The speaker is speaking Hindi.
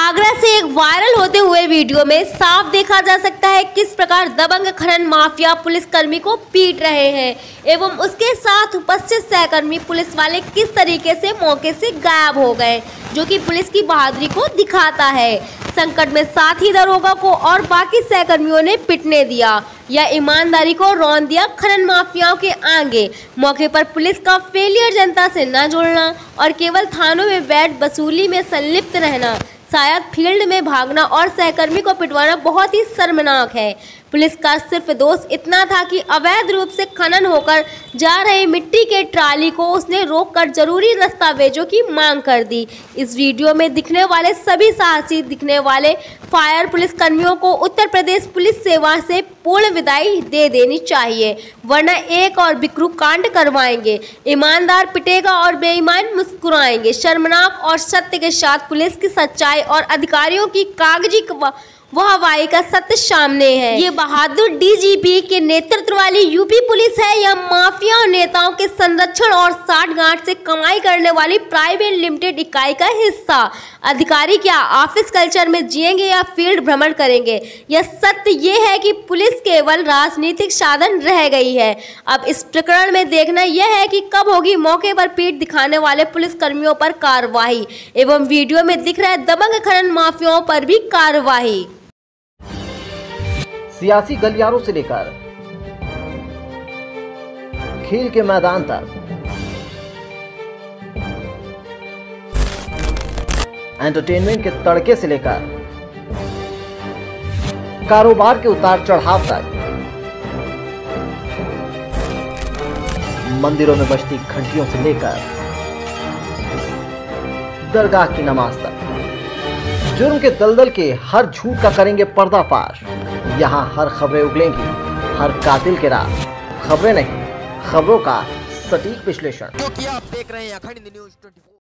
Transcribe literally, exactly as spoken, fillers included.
आगरा से एक वायरल होते हुए वीडियो में साफ देखा जा सकता है किस प्रकार दबंग खनन माफिया पुलिसकर्मी को पीट रहे हैं एवं उसके साथ उपस्थित सहकर्मी पुलिस वाले किस तरीके से मौके से गायब हो गए, जो कि पुलिस की बहादुरी को दिखाता है। संकट में साथी दरोगा को और बाकी सहकर्मियों ने पिटने दिया या ईमानदारी को रौंद दिया खनन माफियाओं के आगे। मौके पर पुलिस का फेलियर जनता से न जुड़ना और केवल थानों में बैठ वसूली में संलिप्त रहना, शायद फील्ड में भागना और सहकर्मी को पिटवाना बहुत ही शर्मनाक है। पुलिस का सिर्फ दोष इतना था कि अवैध रूप से खनन होकर जा रही मिट्टी के ट्राली को उसने रोककर जरूरी दस्तावेजों की मांग कर दी। इस वीडियो में दिखने वाले सभी साहसी दिखने वाले फायर पुलिस कर्मियों को उत्तर प्रदेश पुलिस सेवा से पूर्ण विदाई दे देनी चाहिए, वरना एक और बिक्रू कांड करवाएंगे। ईमानदार पिटेगा और बेईमान मुस्कुराएंगे। शर्मनाक और सत्य के साथ पुलिस की सच्चाई और अधिकारियों की कागजी वाहवाही का सत्य सामने है। ये बहादुर डीजीपी के नेतृत्व वाली यूपी पुलिस है या माफिया और नेताओं के संरक्षण और साठगांठ से कमाई करने वाली प्राइवेट लिमिटेड इकाई का हिस्सा? अधिकारी क्या ऑफिस कल्चर में जिएंगे या फील्ड भ्रमण करेंगे? यह सत्य ये है कि पुलिस केवल राजनीतिक साधन रह गई है। अब इस प्रकरण में देखना यह है कि कब होगी मौके पर पीठ दिखाने वाले पुलिस कर्मियों पर कार्रवाई एवं वीडियो में दिख रहा है दबंग खनन माफियाओं पर भी कार्रवाई। सियासी गलियारों से लेकर खेल के मैदान तक, एंटरटेनमेंट के तड़के से लेकर कारोबार के उतार चढ़ाव तक, मंदिरों में बजती घंटियों से लेकर दरगाह की नमाज तक, जुर्म के दलदल के हर झूठ का करेंगे पर्दाफाश। यहाँ हर खबरें उगलेंगी, हर कातिल के राज। खबरें नहीं, खबरों का सटीक विश्लेषण। क्योंकि आप देख रहे हैं अखंड न्यूज़ चौबीस।